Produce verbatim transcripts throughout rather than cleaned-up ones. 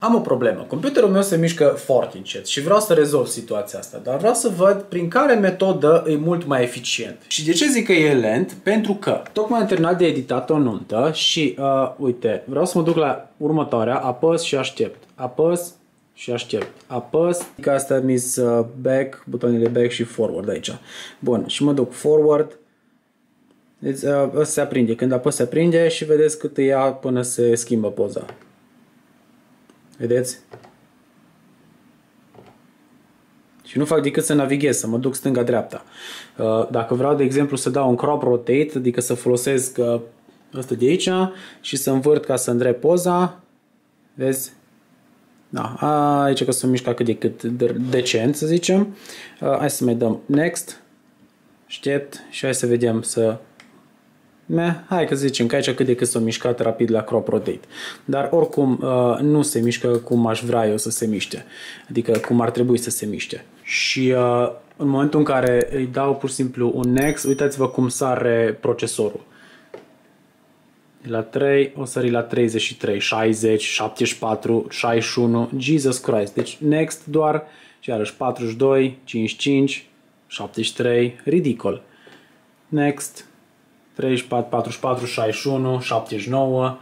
Am o problemă. Computerul meu se mișcă foarte încet și vreau să rezolv situația asta, dar vreau să văd prin care metodă e mult mai eficient. Și de ce zic că e lent? Pentru că tocmai am terminat de editat o nuntă și, uh, uite, vreau să mă duc la următoarea, apăs și aștept. Apăs și aștept. Apăs, că asta mis uh, back, butonile back și forward aici. Bun, și mă duc forward. Deci, uh, se aprinde. Când apăs se aprinde și vedeți cât ia până se schimbă poza. Vedeți? Și nu fac decât să navighez, să mă duc stânga-dreapta. Dacă vreau, de exemplu, să dau un crop rotate, adică să folosesc ăsta de aici și să învârt ca să îndrept poza, vezi? Da, aici că s-o mișca cât de cât decent, să zicem. Hai să mai dăm next, aștept și hai să vedem să... Hai că zicem că aici cât de cât s-a mișcat rapid la crop rotate. Dar oricum nu se mișcă cum aș vrea eu să se miște. Adică cum ar trebui să se miște. Și în momentul în care îi dau pur și simplu un next, uitați-vă cum sare procesorul. La trei, o sări la treizeci și trei, șaizeci, șaptezeci și patru, șaizeci și unu, Jesus Christ. Deci next doar, și iarăși patruzeci și doi, cincizeci și cinci, șaptezeci și trei, ridicol. Next. treizeci și patru, patruzeci și patru, șaizeci și unu, șaptezeci și nouă.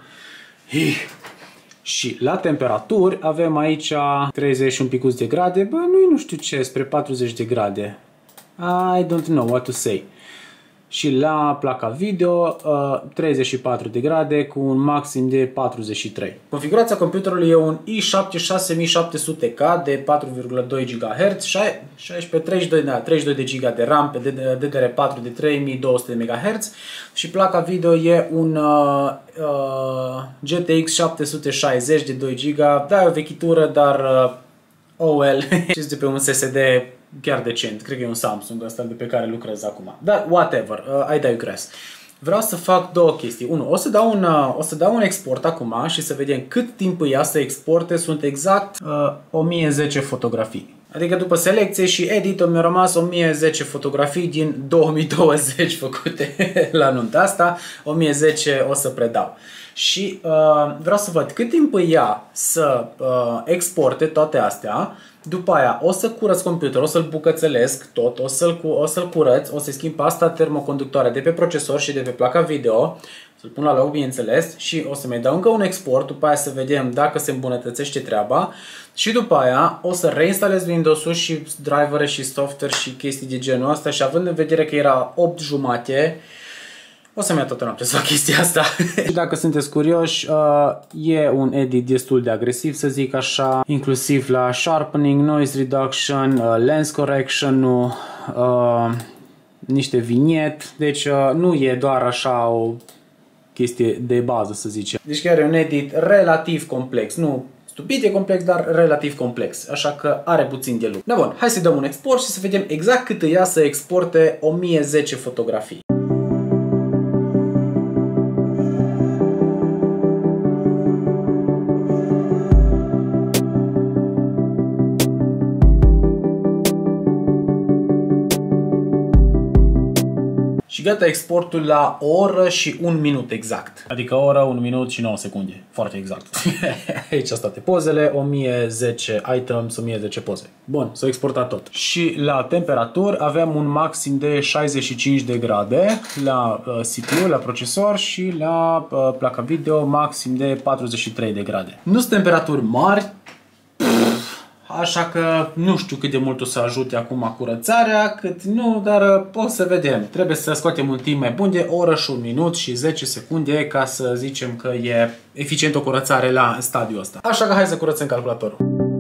Și la temperaturi avem aici treizeci și un picuț de grade. Bă, nu, nu știu ce, spre patruzeci de grade. I don't know what to say. Și la placa video treizeci și patru de grade cu un maxim de patruzeci și trei. Configurația computerului e un i șapte șase mii șapte sute K de patru virgulă doi gigahertz, șaisprezece, treizeci și doi, da, treizeci și doi de giga de RAM pe D D R patru de trei mii două sute de megahertz și placa video e un uh, uh, G T X șapte sute șaizeci de doi giga, da, e o vechitură, dar uh, oh well, știți, de pe un S S D chiar decent, cred că e un Samsung ăsta de pe care lucrez acum. Dar whatever, uh, I digress. Vreau să fac două chestii. Unu, o să dau un, uh, o să dau un export acum și să vedem cât timp îi ia să exporte. Sunt exact uh, o mie zece fotografii. Adică după selecție și edit mi-au rămas o mie zece fotografii din două mii douăzeci făcute la nunta asta. o mie zece o să predau. Și uh, vreau să văd cât timp îi ia să uh, exporte toate astea. După aia o să curăț computerul, o să-l bucățelesc tot, o să-l o să-l curăț, o să schimb pasta termoconductoare de pe procesor și de pe placa video, să-l pun la loc, bineînțeles, și o să mai dau încă un export, după aia să vedem dacă se îmbunătățește treaba și după aia o să reinstalez Windows-ul și drivere și software și chestii de genul ăsta și având în vedere că era opt jumate, o să-mi ia toată noaptea să fac chestia asta. Și dacă sunteți curioși, uh, e un edit destul de agresiv, să zic așa, inclusiv la sharpening, noise reduction, uh, lens correction, uh, niște vignet, deci uh, nu e doar așa o chestie de bază, să zicem. Deci chiar e un edit relativ complex, nu stupid de complex, dar relativ complex, așa că are puțin de lucru. Da, bun, hai să dăm un export și să vedem exact cât îi ia să exporte o mie zece fotografii. Și gata exportul la o oră și un minut exact. Adică o oră, un minut și nouă secunde. Foarte exact. Aici sunt toate pozele, o mie zece items, o mie zece poze. Bun, s-a exportat tot. Și la temperaturi avem un maxim de șaizeci și cinci de grade la uh, C P U, la procesor și la uh, placa video maxim de patruzeci și trei de grade. Nu sunt temperaturi mari. Așa că nu știu cât de mult o să ajute acum curățarea, cât nu, dar o să vedem. Trebuie să scoatem un timp mai bun de o oră și un minut și zece secunde ca să zicem că e eficient o curățare la stadiul ăsta. Așa că hai să curățăm calculatorul.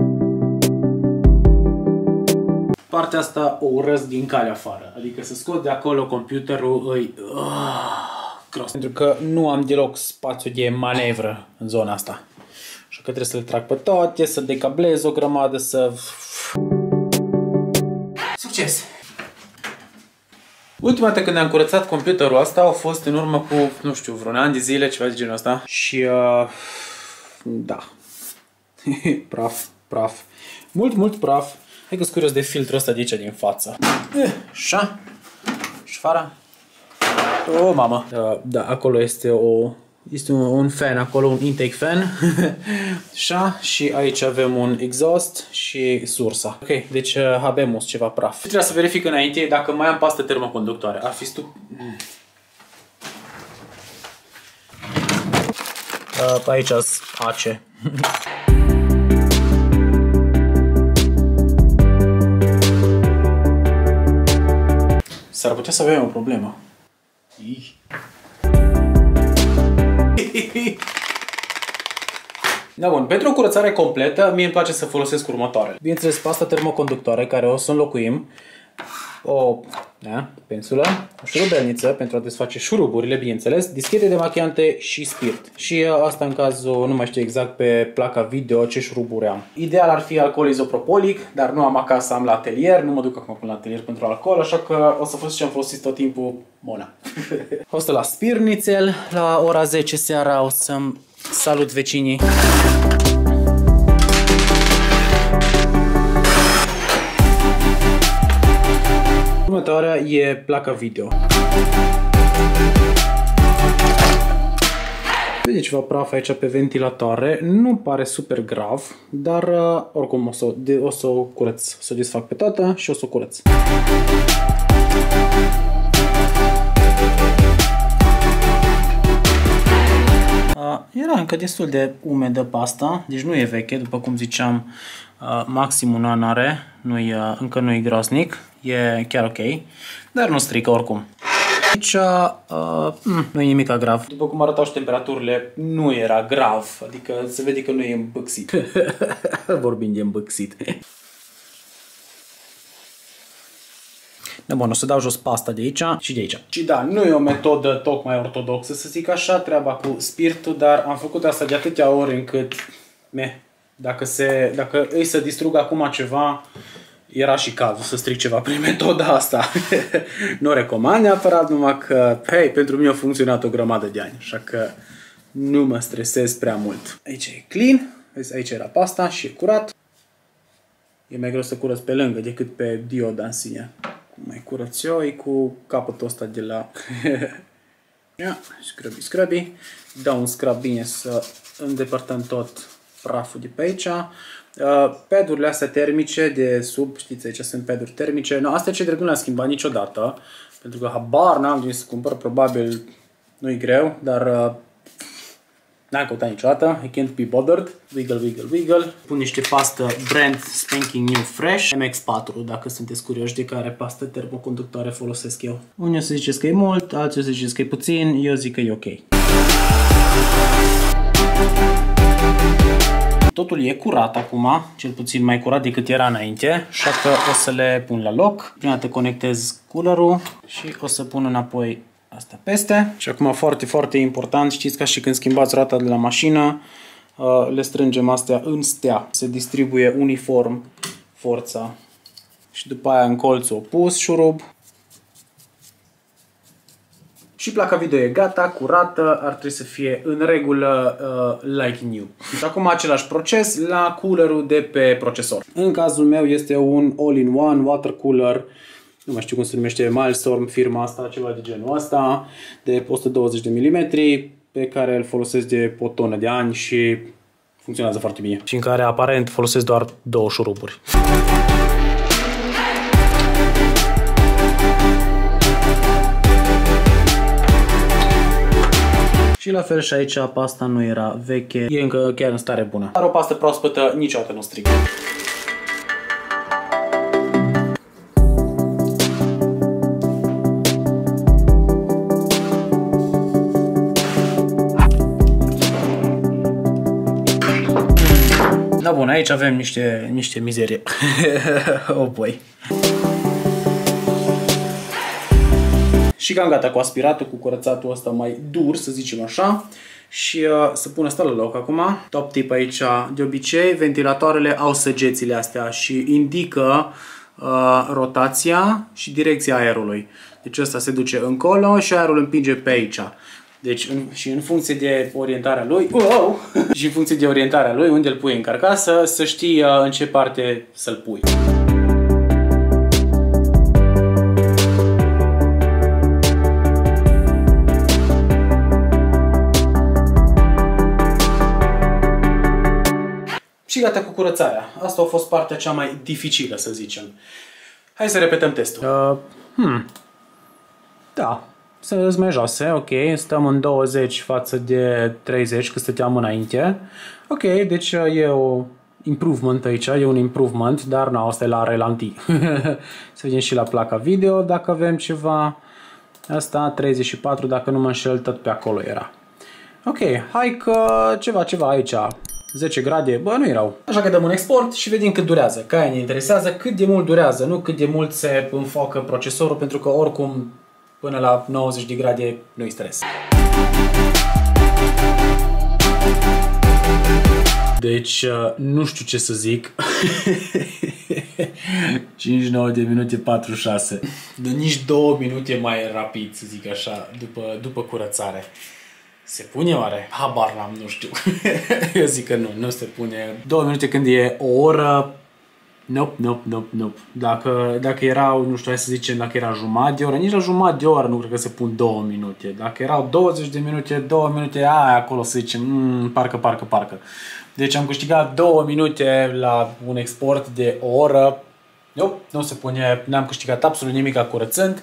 Partea asta o urăsc din cale afară, adică să scot de acolo computerul îi... Cross. Pentru că nu am deloc spațiu de manevră în zona asta. Așa că trebuie să le trag pe toate, să decablez o grămadă, să... Succes! Ultima dată când am curățat computerul ăsta a fost în urmă cu, nu știu, vreun an de zile, ceva de genul ăsta. Și, uh, da. Praf, praf. Mult, mult praf. Hai că-s curios de filtrul ăsta de aici din față. Așa. Și fara. O, mamă. Uh, da, acolo este o Este un, un fan acolo, un intake fan. Așa, și aici avem un exhaust și sursa. Ok, deci uh, habemus ceva praf. Trebuie să verific înainte dacă mai am pastă termoconductoare. Ar fi stup... Mm. Uh, aici ace. S-ar putea să avem o problemă. Da, bun, pentru o curățare completă, mie îmi place să folosesc următoarele. Bineînțeles, pasta termoconductoare, care o să înlocuim, o da, pensulă, o șurubelniță pentru a desface șuruburile, bineînțeles, dischete demachiante și spirit. Și asta în cazul, nu mai știu exact pe placa video ce șuruburi am. Ideal ar fi alcool izopropolic, dar nu am acasă, am la atelier, nu mă duc acum până la atelier pentru alcool, așa că o să folosesc ce am folosit tot timpul, Mona. O să la spirnițel, la ora zece seara o să-mi salut vecinii. Următoarea e placa video. Vede ceva praf aici pe ventilatoare, nu pare super grav, dar uh, oricum o să, de, o să o curăț, o să o desfac pe toată și o să o curăț. Uh, era încă destul de umedă pasta, deci nu e veche, după cum ziceam, uh, maxim un an are, nu -i, uh, încă nu e groasnic, e chiar ok, dar nu strică oricum. Aici uh, nu e nimic grav. După cum arătau și temperaturile, nu era grav, adică se vede că nu e îmbâxit. Vorbind de îmbâxit. Da, bun, o să dau jos pasta de aici și de aici. Și da, nu e o metodă tocmai ortodoxă, să zic așa, treaba cu spiritul, dar am făcut asta de atâtea ori încât, meh, dacă, se, dacă îi să distrug acum ceva, era și cazul să stric ceva prin metoda asta. Nu recomand neapărat, numai că, hei, pentru mine a funcționat o grămadă de ani, așa că nu mă stresez prea mult. Aici e clean, vezi, aici era pasta și e curat. E mai greu să curăț pe lângă decât pe dioda în sine. Cum mai curăț eu, e cu capătul ăsta de la... Ia, scrăbi, scrăbi. Dau un scrub bine să îndepărtăm tot praful de pe aici. Uh, padurile astea termice de sub, știți, aici sunt paduri termice. No, astea ce drept nu le-am schimbat niciodată, pentru că habar n-am de să cumpăr, probabil nu-i greu, dar uh, n-am căutat niciodată. I can't be bothered. Wiggle, wiggle, wiggle. Pun niște pastă brand spanking new fresh M X patru, dacă sunteți curioși de care pastă termoconductoare folosesc eu. Unii o să ziceți că e mult, alții o să ziceți că e puțin, eu zic că e ok. Totul e curat acum, cel puțin mai curat decât era înainte, așa că o să le pun la loc. Prima dată conectez coolerul și o să pun înapoi asta peste. Și acum foarte, foarte important, știți ca și când schimbați roata de la mașină, le strângem astea în stea. Se distribuie uniform forța. Și după aia în colțul opus, șurub. Și placa video e gata, curată, ar trebui să fie în regulă uh, like new. Și acum același proces la coolerul de pe procesor. În cazul meu este un all-in-one water cooler, nu mai știu cum se numește, Milestorm, firma asta, ceva de genul ăsta, de o sută douăzeci de milimetri, pe care îl folosesc de o tonă de ani și funcționează foarte bine. Și în care aparent folosesc doar două șuruburi. Și la fel și aici pasta nu era veche, e încă chiar în stare bună. Dar o pastă proaspătă niciodată nu strică. Da, bun, aici avem niște, niște mizerie. Oh boy. Și cam gata cu aspiratul, cu curățatul ăsta mai dur, să zicem așa. Și uh, să pun asta la loc acum. Top tip aici, de obicei, ventilatoarele au săgețile astea și indică uh, rotația și direcția aerului. Deci ăsta se duce încolo și aerul împinge pe aici. Deci în, și în funcție de orientarea lui, wow! și în funcție de orientarea lui, unde îl pui în carcasă, să știi uh, în ce parte să-l pui. Și gata cu curățarea. Asta a fost partea cea mai dificilă, să zicem. Hai să repetăm testul. Uh, hmm. Da. Sunt mai joase, ok. Stăm în douăzeci față de treizeci, că stăteam înainte. Ok, deci e o improvement aici, e un improvement, dar nu, asta e la relanti. Să vedem și la placa video dacă avem ceva. Asta treizeci și patru, dacă nu mă înșel, tot pe acolo era. Ok, hai că ceva, ceva aici. zece grade, bă, nu erau. Așa că dăm un export și vedem cât durează. Că aia ne interesează cât de mult durează, nu cât de mult se înfocă procesorul, pentru că oricum până la nouăzeci de grade nu-i stres. Deci, nu știu ce să zic. cincizeci și nouă de minute patruzeci și șase. De nici două minute mai rapid, să zic așa, după, după curățare. Se pune oare? Habar n-am, nu știu. Eu zic că nu, nu se pune. Două minute când e o oră. Nope, nope, nope, nope. Dacă, dacă erau, nu știu, hai să zicem, dacă era jumătate de oră, nici la jumătate de oră nu cred că se pun două minute. Dacă erau douăzeci de minute, două minute, aia acolo să zicem, mm, parcă, parcă, parcă. Deci am câștigat două minute la un export de o oră. Nope, nu se pune, n-am câștigat absolut nimic curățând.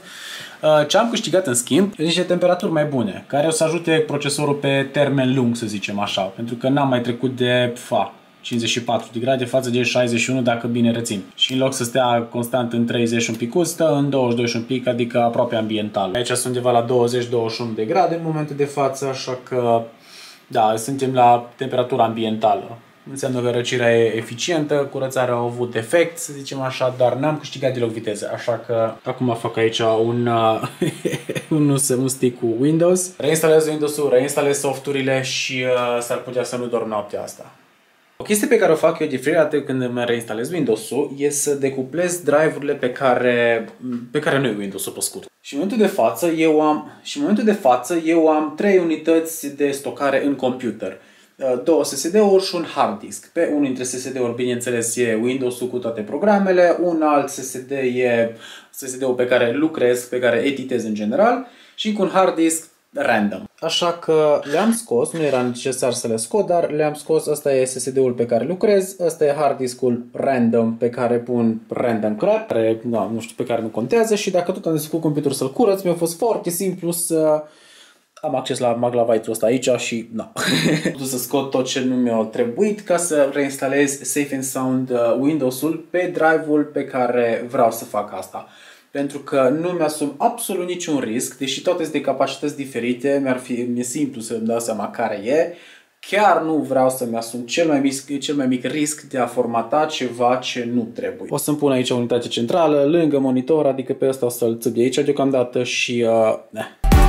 Ce am câștigat în schimb, niște temperaturi mai bune, care o să ajute procesorul pe termen lung, să zicem așa, pentru că n-am mai trecut de fa, cincizeci și patru de grade față de șaizeci și unu dacă bine rețin. Și în loc să stea constant în treizeci și un pic, stă în douăzeci și doi și un pic, adică aproape ambiental. Aici sunt undeva la douăzeci douăzeci și unu de grade în momentul de față, așa că da, suntem la temperatura ambientală. Înseamnă că răcirea e eficientă, curățarea a avut efect, să zicem așa, dar n-am câștigat deloc viteză. Așa că acum fac aici un, uh, un, un stick cu Windows. Reinstalez Windows-ul, reinstalez softurile și uh, s-ar putea să nu dorm noaptea asta. O chestie pe care o fac eu de fiecare dată când îmi reinstalez Windows-ul e să decuplez drive-urile pe care, pe care nu e Windows-ul pe scurt. Și în momentul de față eu am, și în momentul de față eu am trei unități de stocare în computer. Două S S D-uri și un hard disk. Pe unul dintre S S D-uri, bineînțeles, e Windows-ul cu toate programele, un alt S S D e S S D-ul pe care lucrez, pe care editez în general și cu un hard disk random. Așa că le-am scos, nu era necesar să le scot, dar le-am scos. Asta e S S D-ul pe care lucrez, asta e hard disk-ul random pe care pun random crap, care, da, nu știu, pe care nu contează și dacă tot am desfăcut computerul să-l curăț, mi-a fost foarte simplu să am acces la maglavite-ul ăsta aici și nu. Am putut să scot tot ce nu mi-a trebuit ca să reinstalez Safe and Sound Windows-ul pe drive-ul pe care vreau să fac asta. Pentru că nu mi-asum absolut niciun risc, deși toate sunt de capacități diferite, mi-ar fi mi-e simplu să-mi dau seama care e. Chiar nu vreau să-mi asum cel mai, mic, cel mai mic risc de a formata ceva ce nu trebuie. O să-mi pun aici o unitate centrală, lângă monitor, adică pe ăsta o să-l țip de aici deocamdată și... Uh, ne.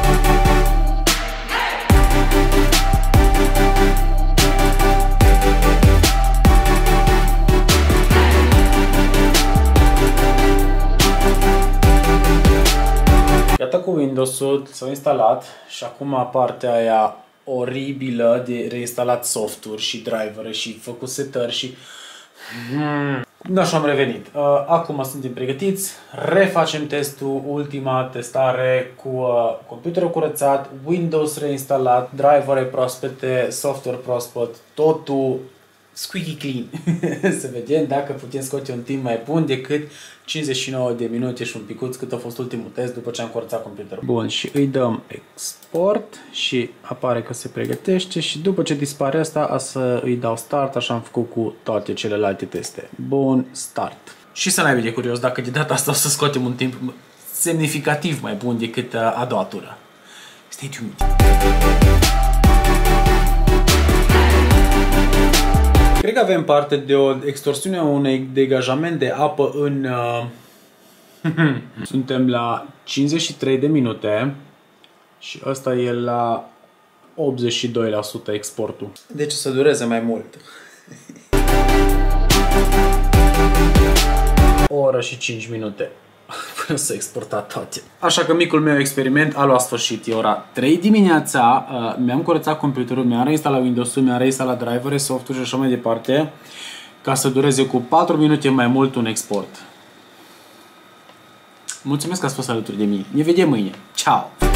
Iată cu Windows-ul s-a instalat și acum partea aia oribilă de reinstalat softuri și drivere și făcut setări și... Hmm. Da, și am revenit. Acum suntem pregătiți, refacem testul, ultima testare cu uh, computerul curățat, Windows reinstalat, drivere proaspete, software proaspăt, totul squeaky clean. Să vedem dacă putem scoate un timp mai bun decât cincizeci și nouă de minute și un picuț cât a fost ultimul test după ce am curățat computerul. Bun, și îi dăm export și apare că se pregătește și după ce dispare asta o să îi dau start, așa am făcut cu toate celelalte teste. Bun, start. Și să n-ai de curios dacă de data asta o să scoatem un timp semnificativ mai bun decât a doua tură. Stay tuned! Cred că avem parte de o extorsiune a unui degajament de apă în... Uh... Suntem la cincizeci și trei de minute și ăsta e la optzeci și doi la sută exportul. Deci să dureze mai mult. O oră și cinci minute până să exportat toate. Așa că micul meu experiment a luat sfârșit. E ora trei dimineața, uh, mi-am curățat computerul, mi-am reinstalat Windows-ul, mi-am reinstalat drivere, software și așa mai departe, ca să dureze cu patru minute mai mult un export. Mulțumesc că ați fost alături de mine. Ne vedem mâine. Ciao!